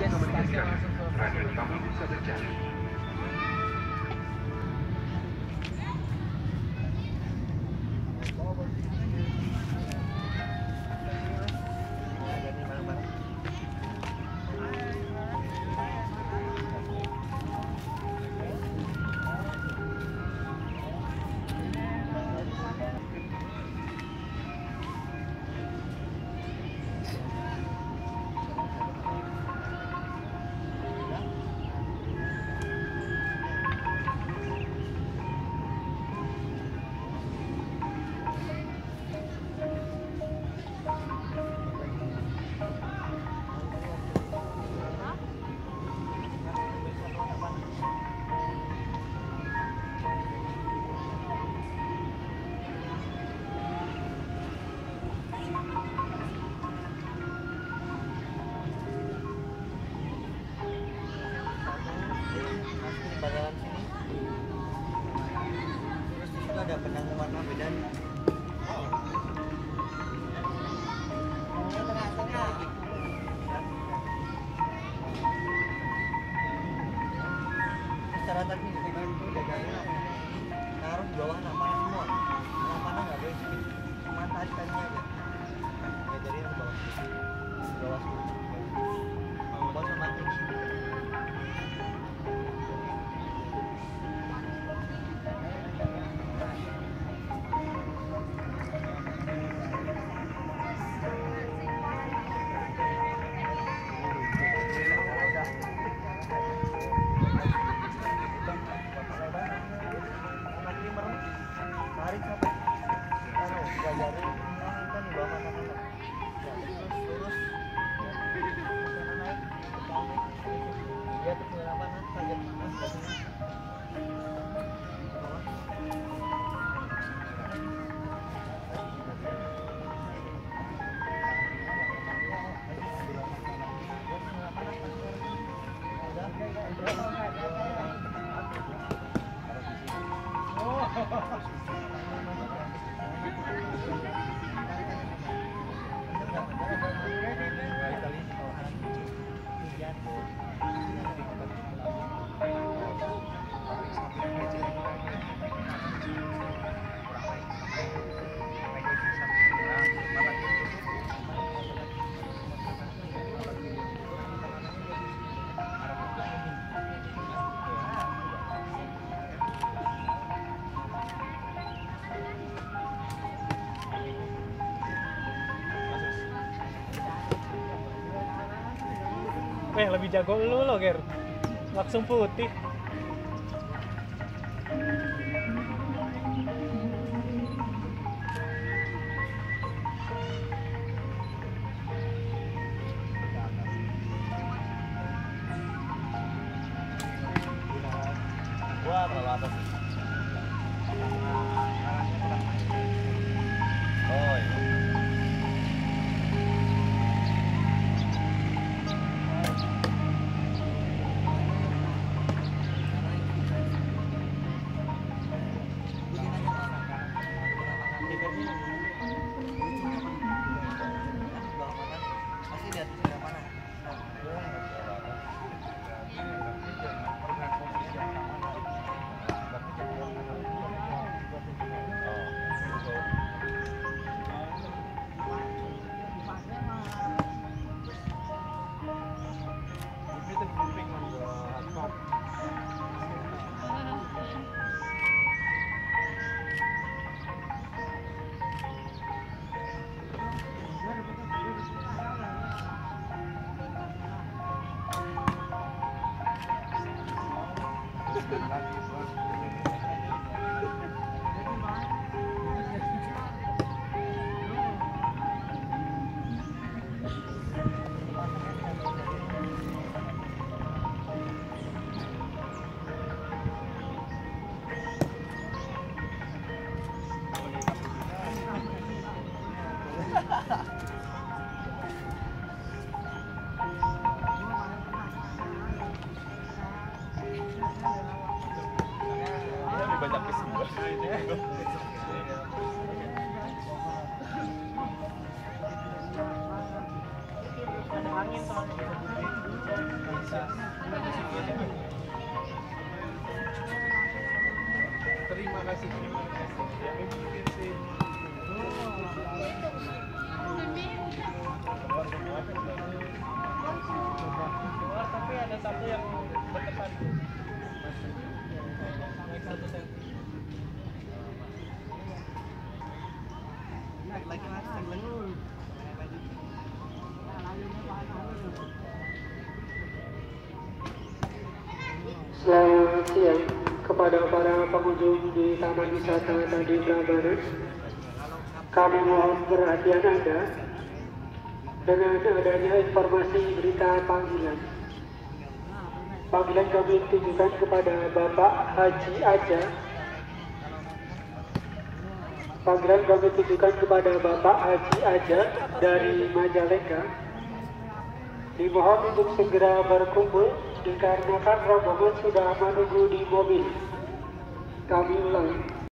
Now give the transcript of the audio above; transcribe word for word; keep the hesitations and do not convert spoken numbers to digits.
mengingatkan radio kamu bisa berjalan. Ada benang warna beda nih. Tengah-tengah. Secara teknis itu jaganya taruh di bawah anak panah semua. Anak panah nggak boleh sedikit mata tadinya aja. Ya jadi di bawah, di bawah semua. Bawah sama mati. Tarik sampai anu pelajari kan di bawah mana mana ya terus lurus sana naik dia tuh punya apa nah target mana Eh, lebih jago lu lo, Ger. Langsung putih. gua terlalu atas. Oh iya. Pasti lihat sebelah mana. Terima kasih. Ya, mungkin sih. Keluar, tapi ada satu yang berdepan. Naik satu sen. Naik lagi mas, naik lagi. Naik lagi. Selamat siang kepada para pengunjung di Taman Wisata Tadi Prambanan. Kami mohon perhatian Anda dengan adanya informasi berita panggilan. Panggilan kami ditujukan kepada Bapak Haji Aja. Panggilan kami tujukan kepada Bapak Haji Aja dari Majalengka. Dimohon untuk segera berkumpul dikarenakan rombongan sudah menunggu di mobil. Kami ulangi,